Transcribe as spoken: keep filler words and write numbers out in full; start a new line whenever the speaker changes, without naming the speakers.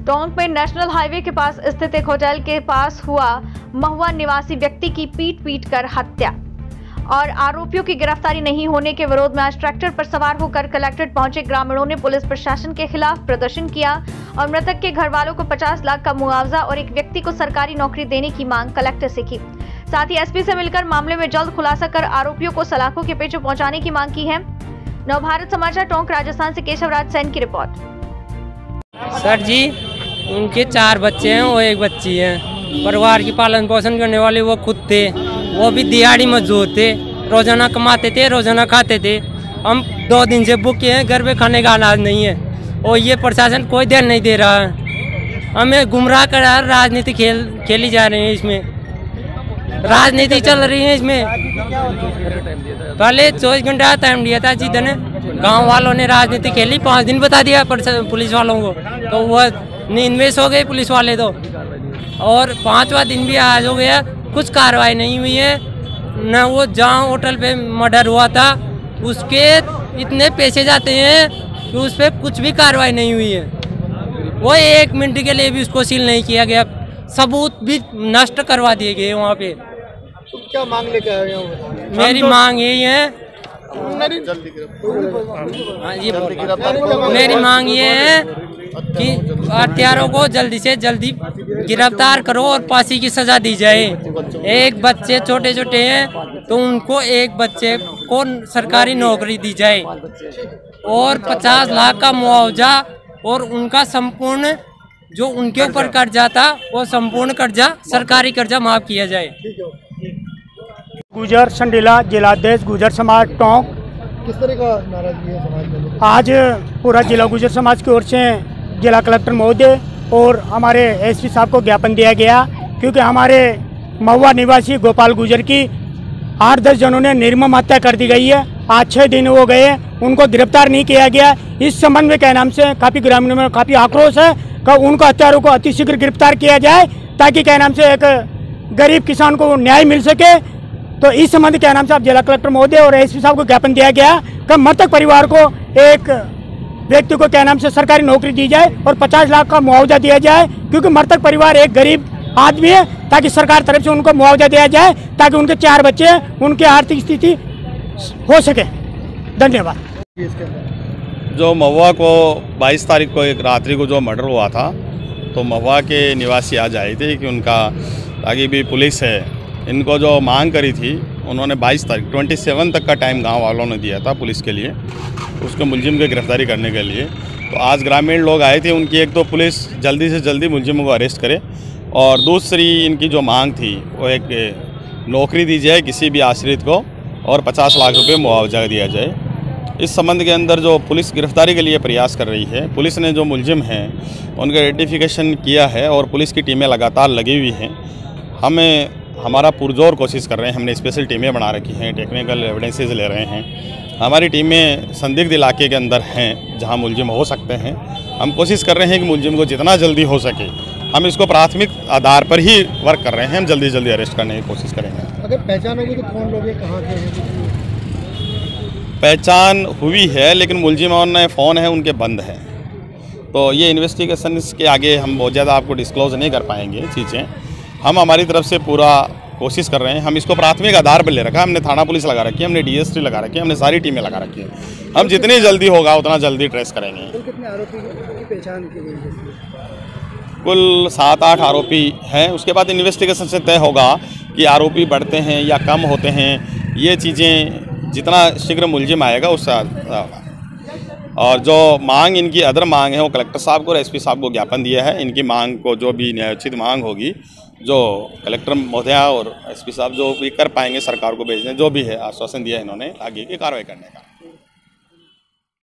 टोंक में national highway के पास स्थित एक होटल के पास हुआ महुआ निवासी व्यक्ति की पीट पीट कर हत्या और आरोपियों की गिरफ्तारी नहीं होने के विरोध में आज ट्रैक्टर पर सवार होकर कलेक्ट्रेट पहुंचे ग्रामीणों ने पुलिस प्रशासन के खिलाफ प्रदर्शन किया और मृतक के घर वालों को पचास लाख का मुआवजा और एक व्यक्ति को सरकारी नौकरी देने की मांग कलेक्टर से की। साथ ही एसपी से मिलकर मामले में जल्द खुलासा कर आरोपियों को सलाखों के पेचों पहुंचाने की मांग की है। नवभारत समाचार टोंक राजस्थान से केशवराज सैन की रिपोर्ट।
सर जी, उनके चार बच्चे हैं, वो एक बच्ची है। परिवार की पालन पोषण करने वाले वो खुद थे, वो भी दिहाड़ी मजदूर थे, रोजाना कमाते थे, रोजाना खाते थे। हम दो दिन से भूखे हैं, घर पे खाने का अनाज नहीं है और ये प्रशासन कोई ध्यान नहीं दे रहा है। हमें गुमराह कर राजनीति खेल खेली जा रही है, इसमें राजनीति चल रही है। इसमें पहले चौबीस घंटा टाइम दिया था, जितने गांव वालों ने राजनीति खेली, पाँच दिन बता दिया पुलिस वालों को, तो वह नींद में सो गए पुलिस वाले तो। और पांचवा दिन भी आज हो गया, कुछ कार्रवाई नहीं हुई है। न वो जहाँ होटल पे मर्डर हुआ था उसके इतने पैसे जाते हैं कि उस पर कुछ भी कार्रवाई नहीं हुई है। वो एक मिनट के लिए भी उसको सील नहीं किया गया, सबूत भी नष्ट करवा दिए गए वहाँ पे।
तो क्या मांग लेके आए हो?
मेरी मांग यही है, मेरी मांग ये है कि हत्यारों को जल्दी से जल्दी गिरफ्तार करो और फांसी की सजा दी जाए। एक बच्चे छोटे छोटे हैं तो उनको एक बच्चे को सरकारी नौकरी दी जाए और पचास लाख का मुआवजा और उनका संपूर्ण जो उनके ऊपर कर्जा था वो संपूर्ण कर्जा सरकारी कर्जा माफ किया जाए।
गुजर संडीला जिलाध्यक्ष गुजर समाज टोंक।
किस तरह का नाराजगी है समाज में?
आज पूरा जिला गुजर समाज की ओर से जिला कलेक्टर महोदय और हमारे एसपी साहब को ज्ञापन दिया गया, क्योंकि हमारे महुआ निवासी गोपाल गुजर की आठ दस जनों ने निर्मम हत्या कर दी गई है। आज छः दिन हो गए, उनको गिरफ्तार नहीं किया गया। इस संबंध में क्या नाम से काफ़ी ग्रामीणों में काफ़ी आक्रोश है कि उनको हत्यारों को अतिशीघ्र गिरफ्तार किया जाए, ताकि क्या नाम से एक गरीब किसान को न्याय मिल सके। तो इस संबंध क्या नाम से आप जिला कलेक्टर महोदय और एसपी साहब को ज्ञापन दिया गया कि मृतक परिवार को एक व्यक्ति को क्या नाम से सरकारी नौकरी दी जाए और पचास लाख का मुआवजा दिया जाए, क्योंकि मृतक परिवार एक गरीब आदमी है, ताकि सरकार तरफ से उनको मुआवजा दिया जाए, ताकि उनके चार बच्चे हैं, उनकी आर्थिक स्थिति हो सके। धन्यवाद।
जो महुआ को बाईस तारीख को एक रात्रि को जो मर्डर हुआ था, तो महुआ के निवासी आज आए थे कि उनका आगे भी पुलिस है, इनको जो मांग करी थी उन्होंने बाईस तारीख सत्ताईस तक का टाइम गांव वालों ने दिया था पुलिस के लिए, उसको मुलजिम की गिरफ्तारी करने के लिए। तो आज ग्रामीण लोग आए थे, उनकी एक तो पुलिस जल्दी से जल्दी मुलजिमों को अरेस्ट करे और दूसरी इनकी जो मांग थी वो एक नौकरी दी जाए किसी भी आश्रित को और पचास लाख रुपए मुआवजा दिया जाए। इस संबंध के अंदर जो पुलिस गिरफ्तारी के लिए प्रयास कर रही है, पुलिस ने जो मुलजिम हैं उनका आइडेंटिफिकेशन किया है और पुलिस की टीमें लगातार लगी हुई हैं। हमें हमारा पुरजोर कोशिश कर रहे हैं, हमने स्पेशल टीमें बना रखी हैं, टेक्निकल एविडेंसेस ले रहे हैं। हमारी टीमें संदिग्ध इलाके के अंदर हैं जहां मुलजिम हो सकते हैं। हम कोशिश कर रहे हैं कि मुलजिम को जितना जल्दी हो सके, हम इसको प्राथमिक आधार पर ही वर्क कर रहे हैं, हम जल्दी जल्दी अरेस्ट करने की कोशिश करेंगे।
अगर पहचान होगी तो कौन लोग हैं, कहाँ के हैं?
पहचान हुई है, लेकिन मुलजिमों ने फ़ोन है उनके बंद हैं, तो ये इन्वेस्टिगेशन के आगे हम बहुत ज़्यादा आपको डिस्क्लोज नहीं कर पाएंगे चीज़ें। हम हमारी तरफ से पूरा कोशिश कर रहे हैं, हम इसको प्राथमिक आधार पर ले रखा है, हमने थाना पुलिस लगा रखी है, हमने डीएसटी लगा रखी है, हमने सारी टीमें लगा रखी है। हम जितनी जल्दी होगा उतना जल्दी ट्रेस करेंगे।
तो कितने आरोपी की पहचान की गई है?
कुल सात आठ आरोपी हैं, उसके बाद इन्वेस्टिगेशन से तय होगा कि आरोपी बढ़ते हैं या कम होते हैं। ये चीज़ें जितना शीघ्र मुलजिम आएगा उससे, और जो मांग इनकी अदर मांग है वो कलेक्टर साहब को और एसपी साहब को ज्ञापन दिया है। इनकी मांग को जो भी न्यायोचित मांग होगी, जो कलेक्टर महोदया और एसपी साहब जो भी कर पाएंगे सरकार को भेजने, जो भी है आश्वासन दिया इन्होंने आगे की कार्रवाई करने का।